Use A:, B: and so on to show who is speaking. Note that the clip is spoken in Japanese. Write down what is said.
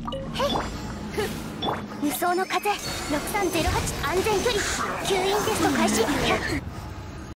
A: 輸送の風6308安全距離吸引テスト開始。